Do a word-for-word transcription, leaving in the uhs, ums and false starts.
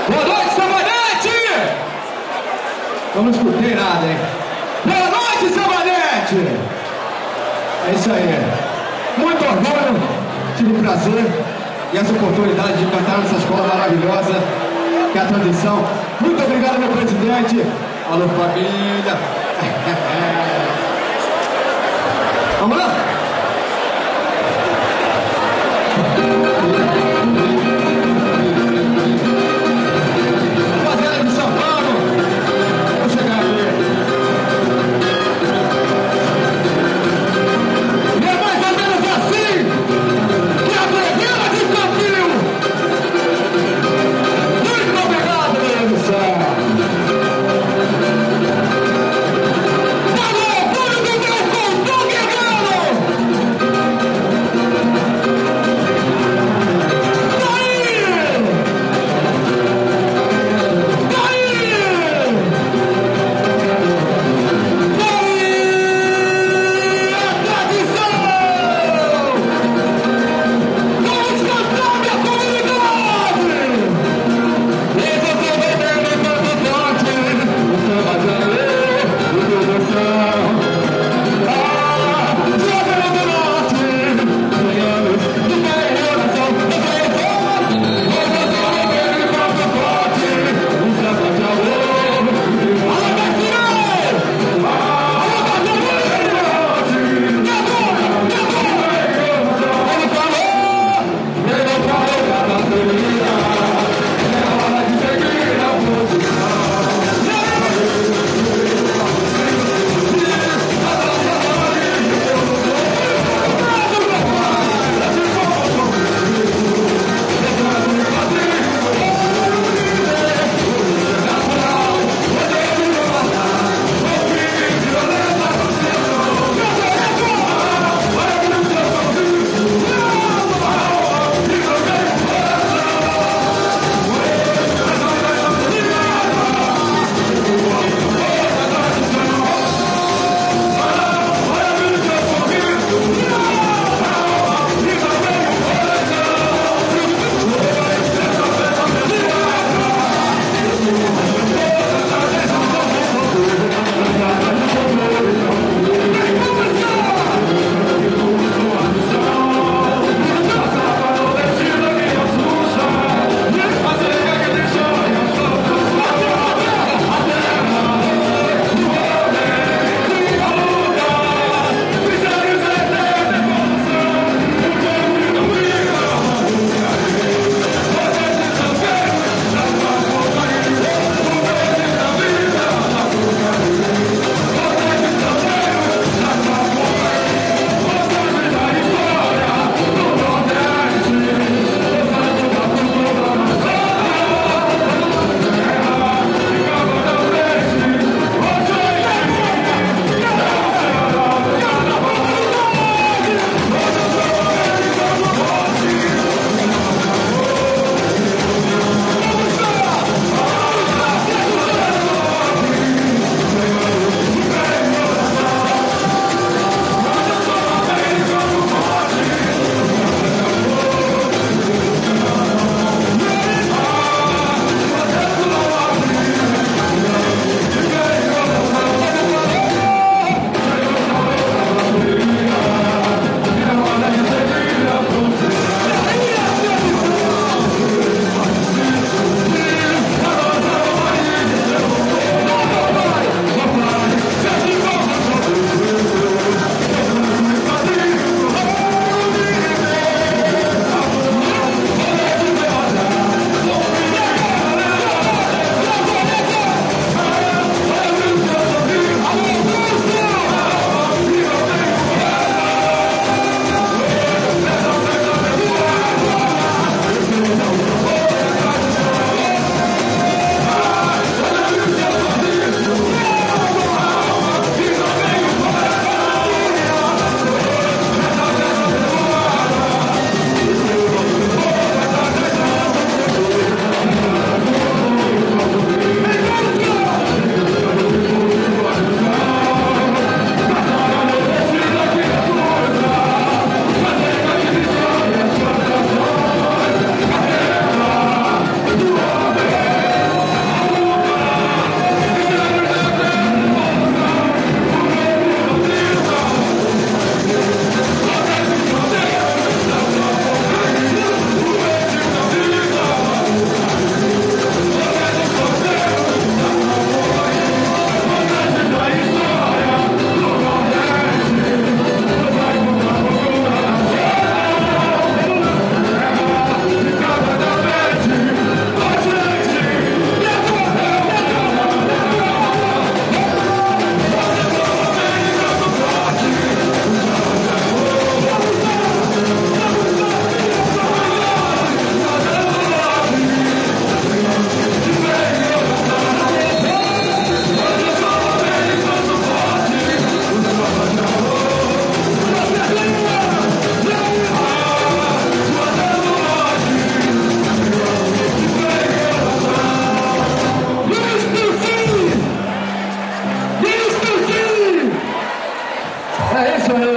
Boa noite, Sabanete! Eu não escutei nada, hein? Boa noite, Sabanete! É isso aí. Muito orgulho, tive o prazer e essa oportunidade de cantar nessa escola maravilhosa, que é a Tradição. Muito obrigado, meu presidente. Alô, família. Vamos lá? Rapaziada de São Paulo, vou chegar aqui. E é mais ou menos assim que a Brevila de Campinho. Muito obrigado, meu Deus do céu. Para o orgulho do meu povo guerreiro. É isso aí.